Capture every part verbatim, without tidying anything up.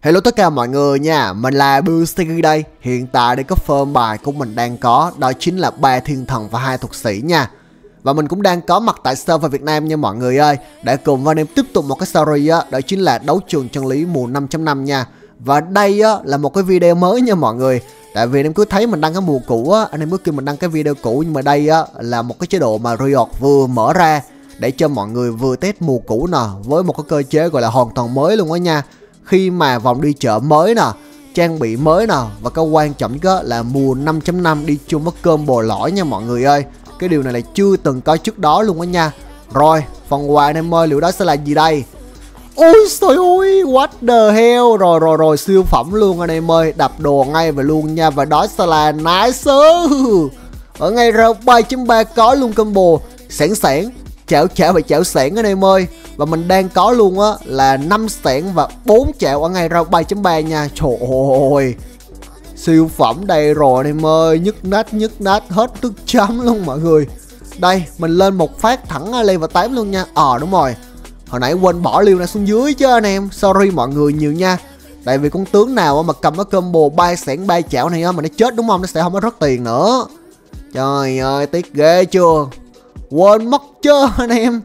Hello tất cả mọi người nha, mình là Busticky đây. Hiện tại đây có firm bài của mình đang có, đó chính là ba thiên thần và hai thuật sĩ nha. Và mình cũng đang có mặt tại server Việt Nam nha mọi người ơi, để cùng với anh em tiếp tục một cái series á, đó chính là đấu trường chân lý mùa năm chấm năm nha. Và đây á là một cái video mới nha mọi người. Tại vì anh em cứ thấy mình đăng cái mùa cũ á, anh em cứ kêu mình đăng cái video cũ, nhưng mà đây á là một cái chế độ mà Riot vừa mở ra để cho mọi người vừa test mùa cũ nè, với một cái cơ chế gọi là hoàn toàn mới luôn á nha. Khi mà vòng đi chợ mới nè, trang bị mới nè, và cái quan trọng nhất là mùa năm chấm năm đi chung với combo lõi nha mọi người ơi. Cái điều này là chưa từng có trước đó luôn á nha. Rồi, phần quà anh em ơi, liệu đó sẽ là gì đây? Ôi trời ơi, what the hell. Rồi rồi rồi, siêu phẩm luôn anh em ơi, đập đồ ngay về luôn nha. Và đó sẽ là nice. Ở ngay ra ba chấm ba có luôn combo sẵn sàng chảo chảo và chảo sẵn anh em ơi. Và mình đang có luôn á là năm sẵn và bốn chảo ở ngay ra ba chấm ba nha. Trời ơi, siêu phẩm đây rồi anh em ơi, nhức nách nhức nách hết nước chấm luôn mọi người. Đây mình lên một phát thẳng level tám luôn nha. Ờ à, đúng rồi, hồi nãy quên bỏ liều này xuống dưới chứ anh em, sorry mọi người nhiều nha. Tại vì con tướng nào mà cầm cái combo ba sẵn ba chảo này á mà nó chết đúng không, nó sẽ không có rất tiền nữa. Trời ơi tiếc ghê chưa, quên mất chứ anh em.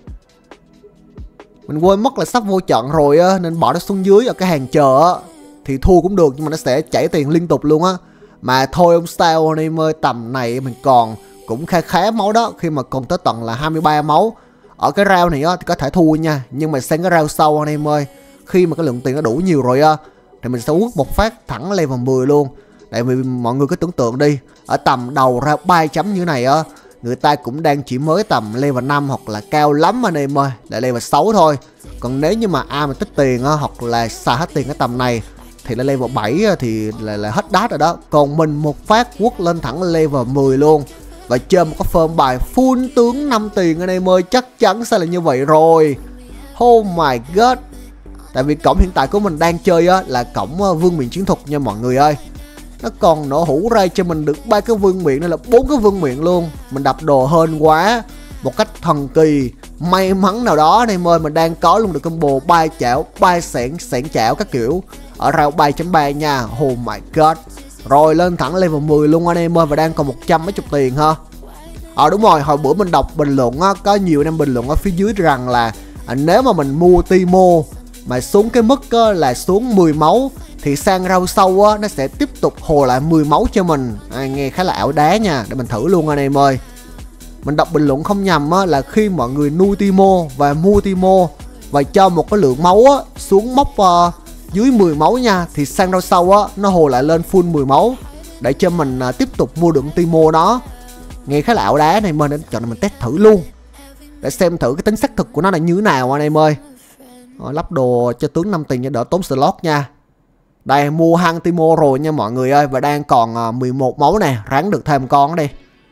Mình quên mất là sắp vô trận rồi á, nên bỏ nó xuống dưới ở cái hàng chờ á thì thua cũng được, nhưng mà nó sẽ chảy tiền liên tục luôn á. Mà thôi ông sao anh em ơi, tầm này mình còn cũng khá khá máu đó, khi mà còn tới tận là hai mươi ba máu. Ở cái round này á thì có thể thua nha, nhưng mà sang cái round sau anh em ơi, khi mà cái lượng tiền nó đủ nhiều rồi á thì mình sẽ quất một phát thẳng level mười luôn. Tại vì mọi người cứ tưởng tượng đi, ở tầm đầu ra ba chấm như này á, người ta cũng đang chỉ mới tầm level năm hoặc là cao lắm anh em ơi là level sáu thôi. Còn nếu như mà ai mà tích tiền á, hoặc là xài hết tiền cái tầm này thì là level bảy thì là, là hết đát rồi đó. Còn mình một phát quất lên thẳng level mười luôn. Và chơi một cái firm bài full tướng năm tiền anh em ơi, chắc chắn sẽ là như vậy rồi. Oh my god. Tại vì cổng hiện tại của mình đang chơi á là cổng vương miện chiến thuật nha mọi người ơi. Nó còn nổ hũ ra cho mình được ba cái vương miện, nên là bốn cái vương miện luôn. Mình đập đồ hên quá, một cách thần kỳ may mắn nào đó anh em ơi, mình đang có luôn được combo ba chảo ba sẻn sẻn chảo các kiểu ở round ba chấm ba nha. Oh my god. Rồi lên thẳng level mười luôn anh em ơi, và đang còn một trăm mấy chục tiền ha. Ờ à, đúng rồi, hồi bữa mình đọc bình luận á, có nhiều anh em bình luận ở phía dưới rằng là à, nếu mà mình mua Timo mà xuống cái mức á, là xuống mười máu thì sang round sau á nó sẽ tiếp tục hồi lại mười máu cho mình. À, nghe khá là ảo đá nha, để mình thử luôn anh em ơi. Mình đọc bình luận không nhầm á, là khi mọi người nuôi Timo và mua Timo và cho một cái lượng máu á xuống mốc uh, dưới mười máu nha, thì sang round sau á nó hồi lại lên full mười máu để cho mình uh, tiếp tục mua được Timo đó. Nghe khá là ảo đá này, mình đến chọn này mình test thử luôn để xem thử cái tính xác thực của nó là như thế nào anh em ơi. Rồi, lắp đồ cho tướng năm tiền cho đỡ tốn slot nha. Đây mua hăng Timo rồi nha mọi người ơi, và đang còn uh, mười một máu nè, ráng được thêm con đi.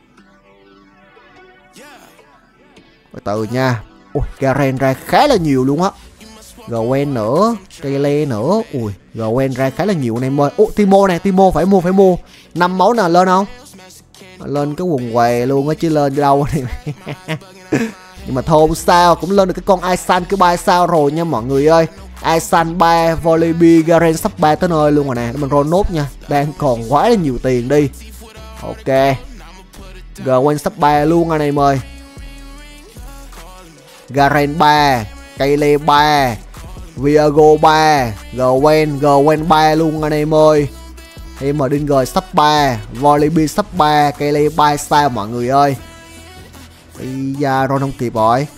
Từ từ nha. Ui, Garen ra khá là nhiều luôn á. Gwen nữa, Kaylee nữa. Ui, Gwen ra khá là nhiều anh em ơi. Ủa, Timo nè, Timo phải mua phải mua. năm máu nào lên không? Lên cái quần què luôn á chứ lên đi đâu. Nhưng mà thôi sao cũng lên được cái con Aisan cái ba sao rồi nha mọi người ơi. Aisan ba, Volibear, Garen sắp ba tới nơi luôn rồi nè. Để mình roll nốt nha, đang còn quá là nhiều tiền đi. Ok, Gwen sắp ba luôn anh em ơi. Garen ba, Kaylee ba, Viago ba, Gwen, Gwen ba luôn anh em ơi. Em mà Dinger sắp ba, Volibear sắp ba, Kaylee ba sao mọi người ơi. Bây giờ rồi không kịp rồi.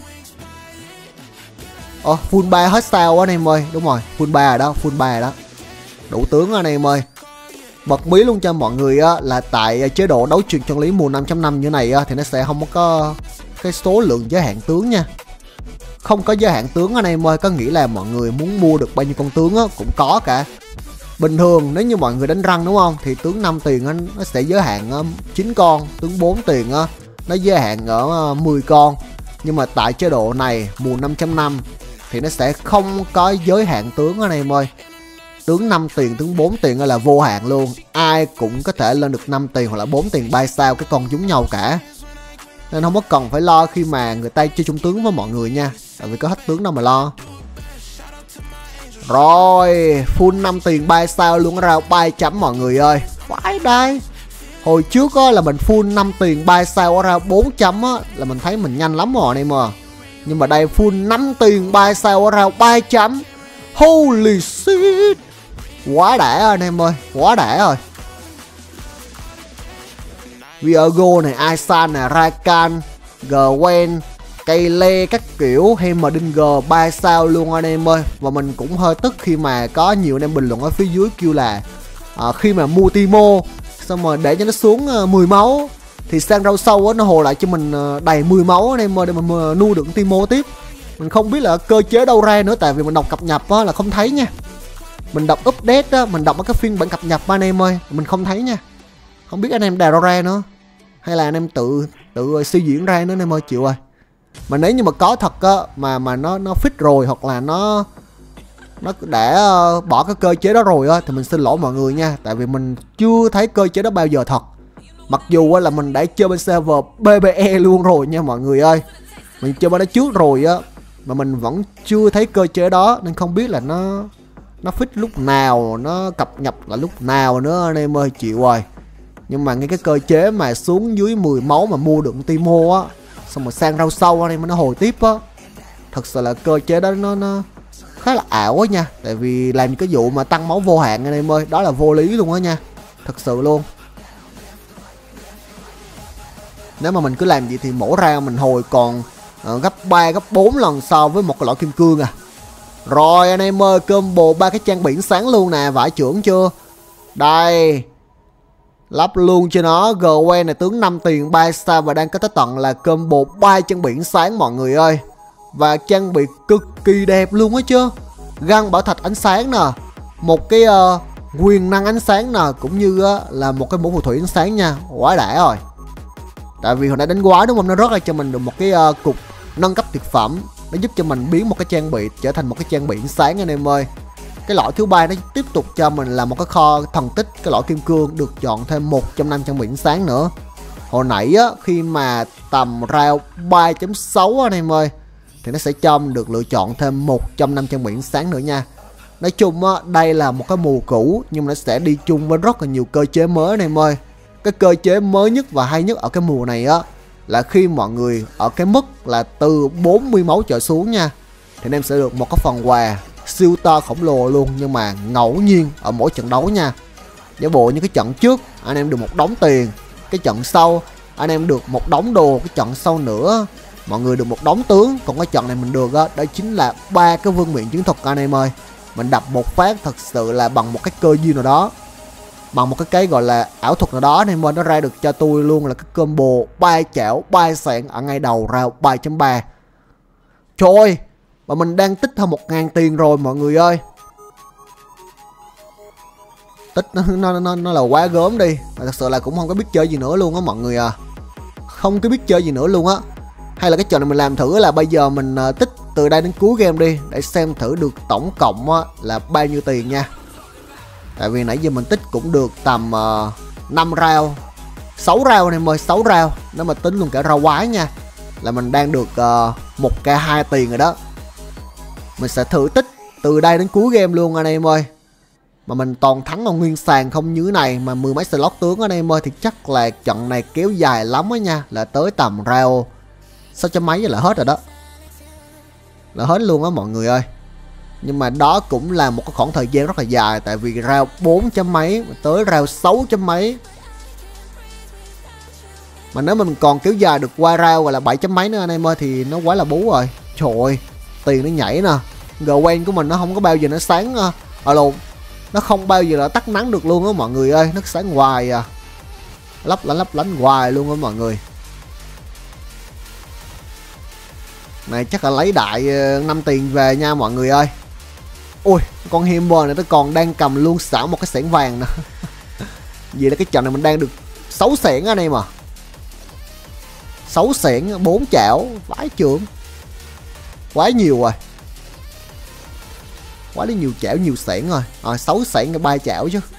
Ồ, oh, full ba hết sao anh em ơi. Đúng rồi, full ba rồi đó, full ba rồi đó. Đủ tướng anh em ơi. Bật mí luôn cho mọi người á, là tại chế độ đấu trường chân lý mùa năm chấm năm như này á, thì nó sẽ không có cái số lượng giới hạn tướng nha. Không có giới hạn tướng anh em ơi, có nghĩa là mọi người muốn mua được bao nhiêu con tướng á cũng có cả. Bình thường nếu như mọi người đánh răng đúng không, thì tướng năm tiền á, nó sẽ giới hạn chín con, tướng bốn tiền á nó giới hạn ở mười con. Nhưng mà tại chế độ này mùa năm chấm năm thì nó sẽ không có giới hạn tướng anh em ơi. Tướng năm tiền, tướng bốn tiền là vô hạn luôn. Ai cũng có thể lên được năm tiền hoặc là bốn tiền ba sao, cái con giống nhau cả. Nên không có cần phải lo khi mà người ta chơi chung tướng với mọi người nha. Tại vì có hết tướng đâu mà lo. Rồi full năm tiền ba sao luôn, ra ba chấm mọi người ơi. Phải đây. Hồi trước á, là mình full năm tiền ba sao ra bốn chấm á, là mình thấy mình nhanh lắm rồi anh em à. Nhưng mà đây full năm tiền ba sao ra ba chấm. Holy shit. Quá đã anh em ơi, quá đã rồi. Viago này, Aisan này, Rakan, Gwen, cây lê các kiểu, Heimerdinger ba sao luôn anh em ơi. Và mình cũng hơi tức khi mà có nhiều anh em bình luận ở phía dưới kêu là à, khi mà mua Timo xong rồi để cho nó xuống uh, mười máu thì sang rau sâu á, nó hồ lại cho mình uh, đầy mười máu anh em ơi, để mình uh, nuôi được Timo tiếp. Mình không biết là cơ chế đâu ra nữa, tại vì mình đọc cập nhật á, là không thấy nha. Mình đọc update á, mình đọc ở cái phiên bản cập nhật anh em ơi, mình không thấy nha. Không biết anh em đào đâu ra nữa, hay là anh em tự tự suy diễn ra nữa anh em ơi, chịu rồi. Mà nếu như mà có thật á, mà mà nó nó fit rồi, hoặc là nó nó đã uh, bỏ cái cơ chế đó rồi á, thì mình xin lỗi mọi người nha, tại vì mình chưa thấy cơ chế đó bao giờ thật. Mặc dù á, là mình đã chơi bên server bê bê e luôn rồi nha mọi người ơi, mình chơi bên đó trước rồi á, mà mình vẫn chưa thấy cơ chế đó, nên không biết là nó nó fit lúc nào, nó cập nhật là lúc nào nữa anh em ơi, chịu rồi. Nhưng mà ngay cái cơ chế mà xuống dưới mười máu mà mua được Timo á, xong rồi sang rau sâu anh em nó hồi tiếp á, thật sự là cơ chế đó nó nó khá là ảo á nha. Tại vì làm cái vụ mà tăng máu vô hạn anh em ơi, đó là vô lý luôn á nha, thật sự luôn. Nếu mà mình cứ làm vậy thì mỗi ra mình hồi còn uh, gấp ba gấp bốn lần so với một cái lõi kim cương à. Rồi anh em ơi, combo ba cái trang biển sáng luôn nè, vải trưởng chưa. Đây, lắp luôn cho nó. Gwen này tướng năm tiền ba sao và đang có tới tận là combo ba chân biển sáng mọi người ơi. Và trang bị cực kỳ đẹp luôn á chứ. Găng bảo thạch ánh sáng nè, một cái uh, quyền năng ánh sáng nè, cũng như uh, là một cái mũ phù thủy ánh sáng nha. Quá đã rồi. Tại vì hồi nãy đánh quái đúng không, nó rớt ra cho mình được một cái uh, cục nâng cấp thực phẩm, nó giúp cho mình biến một cái trang bị trở thành một cái trang bị ánh sáng anh em ơi. Cái lõi thứ ba nó tiếp tục cho mình là một cái kho thần tích, cái lõi kim cương được chọn thêm một trong năm trang bị ánh sáng nữa. Hồi nãy á, khi mà tầm round ba chấm sáu anh em ơi, thì nó sẽ cho mình được lựa chọn thêm một trong năm trang bị ánh sáng nữa nha. Nói chung á, đây là một cái mùa cũ nhưng mà nó sẽ đi chung với rất là nhiều cơ chế mới anh em ơi. Cái cơ chế mới nhất và hay nhất ở cái mùa này á, là khi mọi người ở cái mức là từ bốn mươi máu trở xuống nha, thì anh em sẽ được một cái phần quà siêu to khổng lồ luôn, nhưng mà ngẫu nhiên ở mỗi trận đấu nha. Giả bộ như cái trận trước anh em được một đống tiền, cái trận sau anh em được một đống đồ, cái trận sau nữa mọi người được một đống tướng. Còn cái trận này mình được đó, đó chính là ba cái vương miện chiến thuật anh em ơi. Mình đập một phát thật sự là bằng một cái cơ duyên nào đó, bằng một cái cái gọi là ảo thuật nào đó, nên nó ra được cho tôi luôn là cái combo ba chảo ba sẹn ở ngay đầu ra ba chấm ba. Trời ơi, mà mình đang tích hơn một ngàn tiền rồi mọi người ơi. Tích nó, nó, nó, nó là quá gớm đi. Mà thật sự là cũng không có biết chơi gì nữa luôn á mọi người à. Không có biết chơi gì nữa luôn á. Hay là cái trò này mình làm thử là bây giờ mình uh, tích từ đây đến cuối game đi, để xem thử được tổng cộng uh, là bao nhiêu tiền nha. Tại vì nãy giờ mình tích cũng được tầm uh, năm round, sáu round em ơi, sáu round. Nếu mà tính luôn cả round quái nha, là mình đang được uh, một k hai tiền rồi đó. Mình sẽ thử tích từ đây đến cuối game luôn anh em ơi. Mà mình toàn thắng ở nguyên sàn không như này, mà mười mấy slot tướng anh em ơi, thì chắc là trận này kéo dài lắm á nha, là tới tầm round sáu trăm mấy là hết rồi đó, là hết luôn á mọi người ơi. Nhưng mà đó cũng là một cái khoảng thời gian rất là dài, tại vì round bốn trăm mấy tới round sáu trăm mấy. Mà nếu mình còn kéo dài được qua round gọi là bảy trăm mấy nữa anh em ơi, thì nó quá là bú rồi. Trời ơi, tiền nó nhảy nè. Gwen của mình nó không có bao giờ nó sáng ở à, lộn, nó không bao giờ là tắt nắng được luôn á mọi người ơi, nó sáng hoài à, lấp lánh lấp lánh hoài luôn á mọi người. Này chắc là lấy đại năm tiền về nha mọi người ơi. Ui, con Himber này nó còn đang cầm luôn xảo một cái xẻng vàng nè. Vì là cái trận này mình đang được sáu xẻng anh em à. sáu xẻng, bốn chảo, vãi trưởng. Quá nhiều rồi. Quá đi nhiều chảo, nhiều xẻng rồi. À, sáu xẻng ba chảo chứ.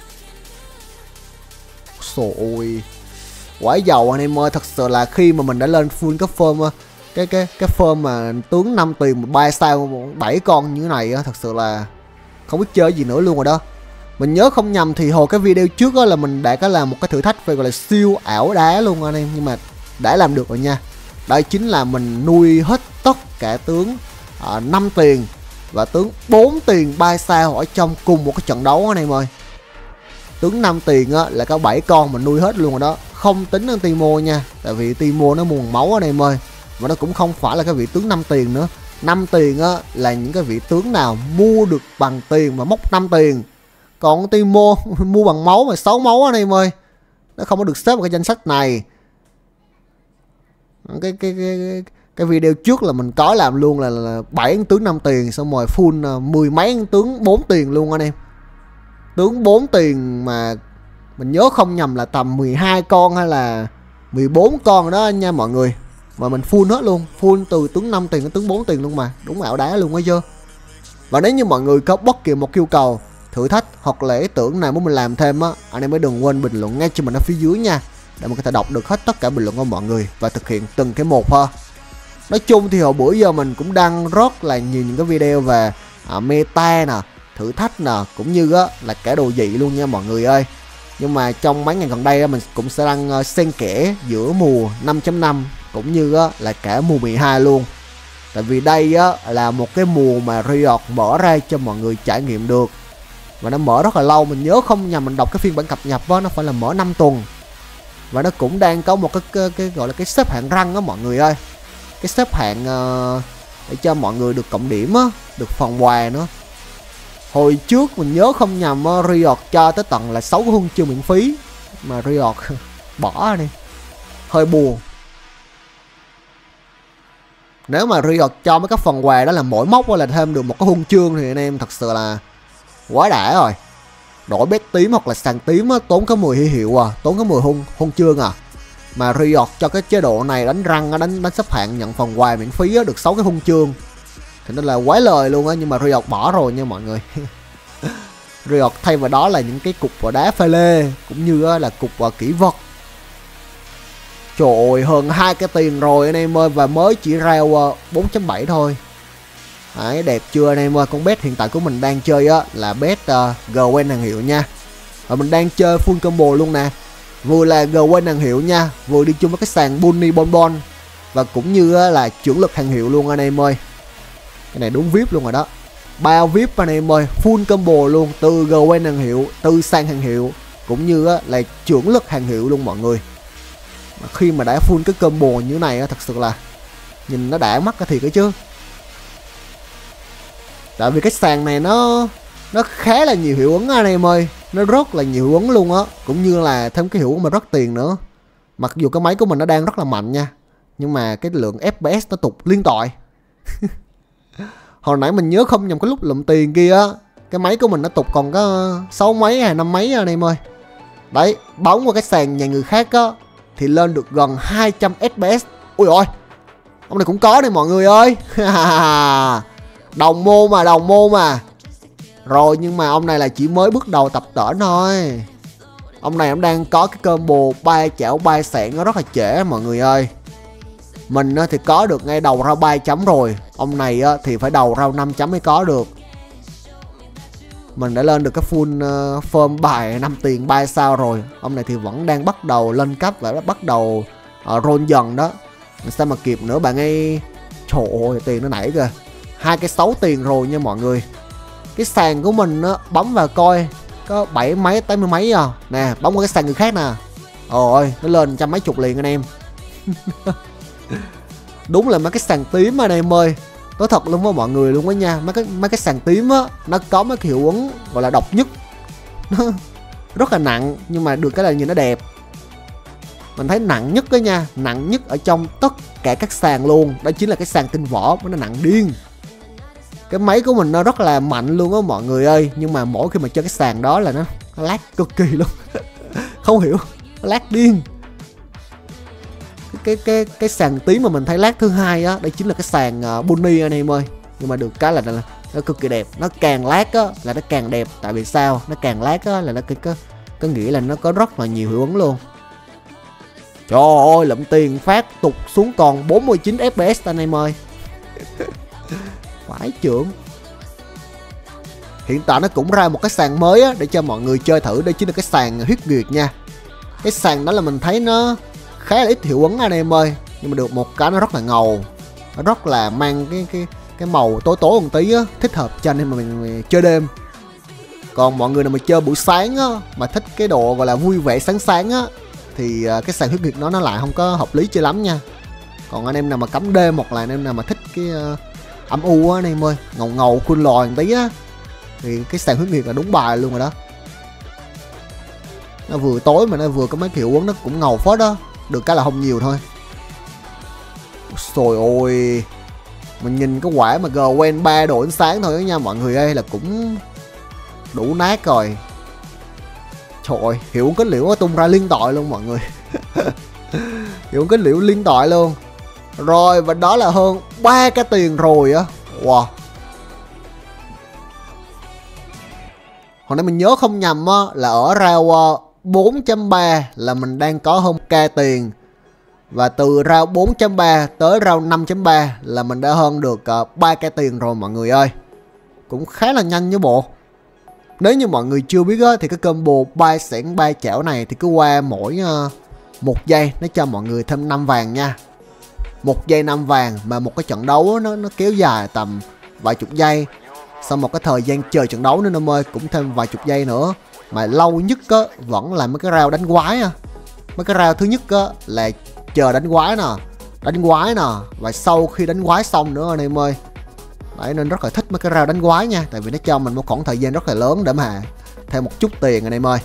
Trời ơi. Quá giàu anh em ơi, thật sự là khi mà mình đã lên full cái form cái cái cái form mà tướng năm tiền ba sao bảy con như thế này á, thật sự là không biết chơi gì nữa luôn rồi đó. Mình nhớ không nhầm thì hồi cái video trước đó là mình đã có làm một cái thử thách về gọi là siêu ảo đá luôn anh em, nhưng mà đã làm được rồi nha. Đó chính là mình nuôi hết tất cả tướng uh, năm tiền và tướng bốn tiền ba sao ở trong cùng một cái trận đấu anh em ơi. Tướng năm tiền á, là có bảy con mình nuôi hết luôn rồi đó, không tính đến Timo nha, tại vì Timo nó mua máu anh em ơi, mà nó cũng không phải là cái vị tướng năm tiền nữa. Năm tiền á, là những cái vị tướng nào mua được bằng tiền và móc năm tiền, còn Timo mua bằng máu mà sáu máu anh em ơi, nó không có được xếp vào cái danh sách này. Cái cái cái cái video trước là mình có làm luôn là, là bảy tướng năm tiền, xong rồi full mười mấy tướng bốn tiền luôn anh em. Tướng bốn tiền mà mình nhớ không nhầm là tầm mười hai con hay là mười bốn con đó nha mọi người. Mà mình full hết luôn, full từ tướng năm tiền đến tướng bốn tiền luôn mà, đúng ảo đá luôn ấy chưa. Và nếu như mọi người có bất kỳ một yêu cầu, thử thách hoặc là ý tưởng nào muốn mình làm thêm á, anh em mới đừng quên bình luận ngay cho mình ở phía dưới nha, để mình có thể đọc được hết tất cả bình luận của mọi người và thực hiện từng cái một ha. Nói chung thì hồi bữa giờ mình cũng đăng rất là nhiều những cái video về à, meta nè, thử thách nè, cũng như á, là cả đồ dị luôn nha mọi người ơi. Nhưng mà trong mấy ngày gần đây á, mình cũng sẽ đăng uh, xen kẽ giữa mùa năm chấm năm cũng như á, là cả mùa mười hai luôn. Tại vì đây á, là một cái mùa mà Riot mở ra cho mọi người trải nghiệm được, và nó mở rất là lâu. Mình nhớ không nhầm mình đọc cái phiên bản cập nhật đó, nó phải là mở năm tuần. Và nó cũng đang có một cái, cái, cái gọi là cái xếp hạng răng đó mọi người ơi. Cái xếp hạng uh, để cho mọi người được cộng điểm á, được phần quà nữa. Hồi trước mình nhớ không nhầm uh, Riot cho tới tận là sáu cái huân chương miễn phí, mà Riot bỏ đi, hơi buồn. Nếu mà Riot cho mấy cái phần quà đó là mỗi mốc là thêm được một cái huân chương thì anh em thật sự là quá đã rồi. Đổi bét tím hoặc là sàn tím á, tốn cái mười huy hiệu à, tốn cái mười huân huân chương à. Mà Riot cho cái chế độ này đánh răng, đánh đánh xếp hạng nhận phần quà miễn phí á, được sáu cái huân chương, thì nên là quá lời luôn á. Nhưng mà Riot bỏ rồi nha mọi người. Riot thay vào đó là những cái cục và đá pha lê, cũng như là cục và kỹ vật. Trời ơi, hơn hai cái tiền rồi anh em ơi, và mới chỉ ra bốn chấm bảy thôi. Đấy, đẹp chưa anh em ơi. Con bet hiện tại của mình đang chơi á là bet uh, Gwen hàng hiệu nha. Và mình đang chơi full combo luôn nè. Vừa là Gwen hàng hiệu nha, vừa đi chung với cái sàn Bunny Bonbon, và cũng như là trưởng lực hàng hiệu luôn anh em ơi. Cái này đúng vê i pê luôn rồi đó. Bao vê i pê anh em ơi, full combo luôn, từ Gwen hàng hiệu, từ sàn hàng hiệu, cũng như là trưởng lực hàng hiệu luôn mọi người. Mà khi mà đã full cái combo như thế này á, thật sự là nhìn nó đã mắt cái thiệt ấy chứ. Tại vì cái sàn này nó nó khá là nhiều hiệu ứng anh em ơi, nó rất là nhiều hiệu ứng luôn á, cũng như là thêm cái hiệu ứng mà rất tiền nữa. Mặc dù cái máy của mình nó đang rất là mạnh nha, nhưng mà cái lượng ép pê ét nó tụt liên tội. Hồi nãy mình nhớ không nhầm cái lúc lụm tiền kia á, cái máy của mình nó tụt còn có sáu mấy hay năm mấy anh em ơi. Đấy, bóng qua cái sàn nhà người khác á thì lên được gần hai trăm ép pê ét. Ui ôi, ông này cũng có đây mọi người ơi. Đồng môn mà, đồng môn mà. Rồi, nhưng mà ông này là chỉ mới bước đầu tập tễnh thôi. Ông này ông đang có cái combo ba chảo ba sạn nó rất là trễ mọi người ơi. Mình thì có được ngay đầu rau ba chấm rồi, ông này thì phải đầu rau năm chấm mới có được. Mình đã lên được cái full uh, form bài năm tiền ba sao rồi. Ông này thì vẫn đang bắt đầu lên cấp và bắt đầu uh, roll dần đó. Mình sao mà kịp nữa bạn ấy. Trời ơi, tiền nó nảy kìa, hai cái sáu tiền rồi nha mọi người. Cái sàn của mình á, bấm vào coi có bảy mấy tám mươi mấy à. Nè, bấm qua cái sàn người khác nè, ôi nó lên trăm mấy chục liền anh em. Đúng là mấy cái sàn tím anh em ơi, nói thật luôn với mọi người luôn á nha. Mấy cái mấy cái sàn tím á, nó có mấy cái hiệu ứng gọi là độc nhất. Nó rất là nặng, nhưng mà được cái là nhìn nó đẹp. Mình thấy nặng nhất đó nha, nặng nhất ở trong tất cả các sàn luôn, đó chính là cái sàn tinh võ, nó nặng điên. Cái máy của mình nó rất là mạnh luôn á mọi người ơi, nhưng mà mỗi khi mà chơi cái sàn đó là nó, nó lag cực kỳ luôn. Không hiểu, nó lag điên. Cái cái cái sàn tím mà mình thấy lag thứ hai á, đây chính là cái sàn uh, Bunny anh em ơi. Nhưng mà được cái là, là nó cực kỳ đẹp, nó càng lag á là nó càng đẹp. Tại vì sao? Nó càng lag á là nó cái có có nghĩa là nó có rất là nhiều hiệu ứng luôn. Trời ơi, lụm tiền phát tụt xuống còn bốn mươi chín ép pê ét anh em ơi. Phải trưởng. hiện tại nó cũng ra một cái sàn mới á, để cho mọi người chơi thử. Đây chính là cái sàn huyết nguyệt nha. Cái sàn đó là mình thấy nó khá là ít hiệu ứng anh em ơi, nhưng mà được một cái nó rất là ngầu, nó rất là mang cái cái cái màu tối tối một tí á, thích hợp cho anh em mà mình, mình chơi đêm. Còn mọi người nào mà chơi buổi sáng á, mà thích cái độ gọi là vui vẻ sáng sáng á, thì cái sàn huyết nguyệt nó nó lại không có hợp lý chơi lắm nha. Còn anh em nào mà cắm đêm hoặc là anh em nào mà thích cái uh, âm u á anh em ơi, ngầu ngầu cool lòi một tí á, thì cái sàn huyết nguyệt là đúng bài luôn rồi đó. Nó vừa tối mà nó vừa có mấy kiểu uống, nó cũng ngầu phết đó. Được cái là không nhiều thôi. Trời ơi, mình nhìn cái quả mà Gwen ba độ ánh sáng thôi đó nha mọi người ơi, là cũng đủ nát rồi. Trời ơi, hiệu ứng kết liễu nó tung ra liên tội luôn mọi người. Hiệu ứng kết liễu liên tội luôn. Rồi, và đó là hơn ba cái tiền rồi á. Wow. Hồi nãy mình nhớ không nhầm á, là ở round bốn chấm ba là mình đang có hơn k tiền. Và từ round bốn chấm ba tới round năm chấm ba là mình đã hơn được uh, ba k tiền rồi mọi người ơi. Cũng khá là nhanh chứ bộ. Nếu như mọi người chưa biết á, thì cái combo ba xẻng ba chảo này thì cứ qua mỗi uh, một giây nó cho mọi người thêm năm vàng nha. Một giây năm vàng, mà một cái trận đấu nó, nó kéo dài tầm vài chục giây. Sau một cái thời gian chờ trận đấu nữa em ơi, cũng thêm vài chục giây nữa. Mà lâu nhất á, vẫn là mấy cái round đánh quái á. Mấy cái round thứ nhất á, là chờ đánh quái nè, đánh quái nè, và sau khi đánh quái xong nữa anh em ơi. Đấy, nên rất là thích mấy cái round đánh quái nha, tại vì nó cho mình một khoảng thời gian rất là lớn để mà thêm một chút tiền anh em ơi.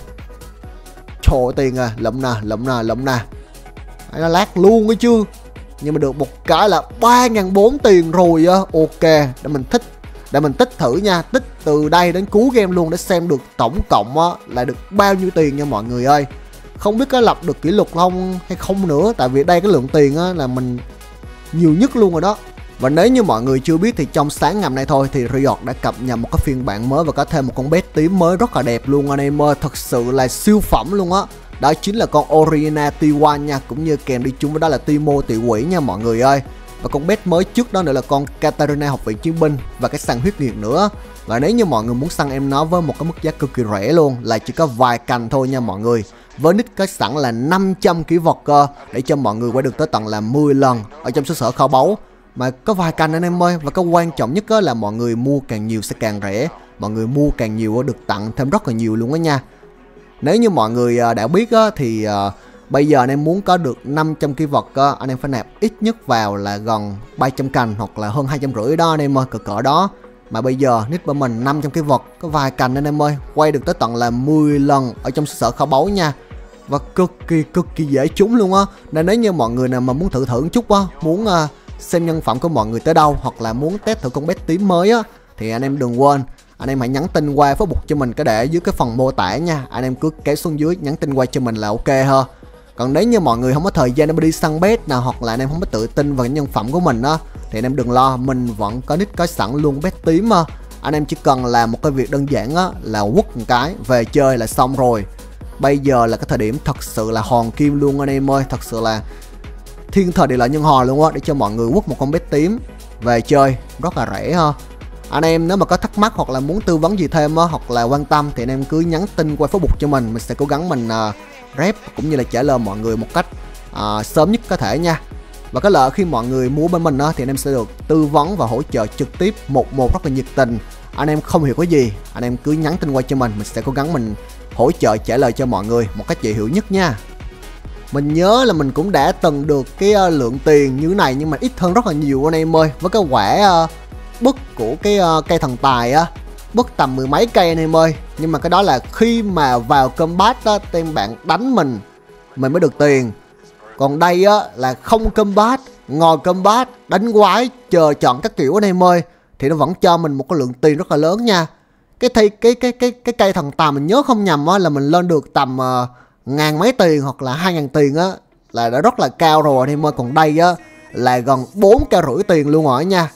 Trời ơi, tiền à, lụm nè, lụm nè, lụm nè. Đấy, nó lát luôn ấy chứ. Nhưng mà được một cái là ba nghìn bốn trăm tiền rồi á. Ok, để mình thích, để mình tích thử nha. Tích từ đây đến cuối game luôn để xem được tổng cộng á là được bao nhiêu tiền nha mọi người ơi. Không biết có lập được kỷ lục không hay không nữa, tại vì đây cái lượng tiền á là mình nhiều nhất luôn rồi đó. Và nếu như mọi người chưa biết thì trong sáng ngày hôm nay thôi thì Riot đã cập nhật một cái phiên bản mới và có thêm một con bé tím mới rất là đẹp luôn anh em ơi. Thật sự là siêu phẩm luôn á. Đó chính là con Oriana T một nha, cũng như kèm đi chung với đó là Timo Tiểu Quỷ nha mọi người ơi. Và con bet mới trước đó nữa là con Katarina Học viện Chiến binh và cái săn huyết nguyệt nữa. Và nếu như mọi người muốn săn em nó với một cái mức giá cực kỳ rẻ luôn, là chỉ có vài cành thôi nha mọi người. Với nick có sẵn là năm trăm ký vật cơ, để cho mọi người qua được tới tận là mười lần ở trong xứ sở kho báu. Mà có vài cành anh em ơi. Và cái quan trọng nhất là mọi người mua càng nhiều sẽ càng rẻ. Mọi người mua càng nhiều được tặng thêm rất là nhiều luôn đó nha. Nếu như mọi người đã biết á, thì uh, bây giờ anh em muốn có được năm trăm ký vật á, anh em phải nạp ít nhất vào là gần ba trăm cành hoặc là hơn hai trăm rưỡi đó anh em ơi, cỡ cỡ đó. Mà bây giờ nick của mình năm trăm ký vật, có vài cành anh em ơi, quay được tới tận là mười lần ở trong sở kho báu nha. Và cực kỳ cực kỳ dễ trúng luôn á. Nên nếu như mọi người nào mà muốn thử thử một chút á, muốn uh, xem nhân phẩm của mọi người tới đâu, hoặc là muốn test thử con bet tím mới á, thì anh em đừng quên, anh em hãy nhắn tin qua Facebook cho mình cái để dưới cái phần mô tả nha. Anh em cứ kéo xuống dưới nhắn tin qua cho mình là ok ha. Còn nếu như mọi người không có thời gian để đi săn bet nào, hoặc là anh em không có tự tin vào cái nhân phẩm của mình á, thì anh em đừng lo, mình vẫn có nick có sẵn luôn bet tím á. Anh em chỉ cần làm một cái việc đơn giản á, là quất một cái về chơi là xong rồi. Bây giờ là cái thời điểm thật sự là hòn kim luôn anh em ơi, thật sự là thiên thời địa lợi nhân hòa luôn á, để cho mọi người quất một con bet tím về chơi rất là rẻ ha. Anh em nếu mà có thắc mắc hoặc là muốn tư vấn gì thêm á, hoặc là quan tâm, thì anh em cứ nhắn tin qua Facebook cho mình, mình sẽ cố gắng mình uh, rep cũng như là trả lời mọi người một cách uh, sớm nhất có thể nha. Và cái lợi khi mọi người mua bên mình á, thì anh em sẽ được tư vấn và hỗ trợ trực tiếp một một rất là nhiệt tình. Anh em không hiểu cái gì, anh em cứ nhắn tin qua cho mình, mình sẽ cố gắng mình hỗ trợ trả lời cho mọi người một cách dễ hiểu nhất nha. Mình nhớ là mình cũng đã từng được cái uh, lượng tiền như thế này, nhưng mà ít hơn rất là nhiều anh em ơi. Với cái quả uh, bức của cái uh, cây thần tài á, bức tầm mười mấy cây anh em ơi. Nhưng mà cái đó là khi mà vào combat á, tên bạn đánh mình mình mới được tiền. Còn đây á là không combat, ngồi combat đánh quái chờ chọn các kiểu anh em ơi, thì nó vẫn cho mình một cái lượng tiền rất là lớn nha. Cái thi, cái cái cái cái cây thần tài mình nhớ không nhầm á, là mình lên được tầm uh, ngàn mấy tiền hoặc là hai ngàn tiền á, là đã rất là cao rồi anh em ơi. Còn đây á là gần bốn k rưỡi tiền luôn rồi nha.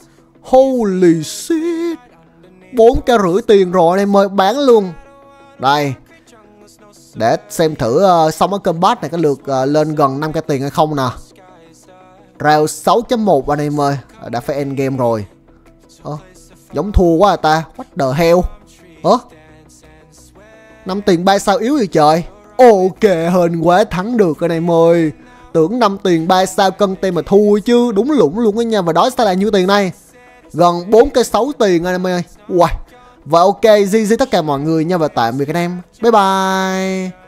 Holy shit, bốn k rưỡi tiền rồi anh em ơi, bán luôn. Đây, để xem thử uh, xong cái combat này có lượt uh, lên gần năm k tiền hay không nè. Round sáu chấm một anh em ơi, đã phải end game rồi. Ờ, giống thua quá à ta, what the hell. Ủa, năm tiền ba sao yếu vậy trời. Ok, hên quá, thắng được anh em ơi. Tưởng năm tiền ba sao cân tem mà thua chứ. Đúng lủng luôn á nha. Và đó sẽ là nhiêu tiền đây? Gần bốn cây sáu tiền anh em ơi. Wow. Và ok, gi gi tất cả mọi người nha. Và tạm biệt anh em. Bye bye.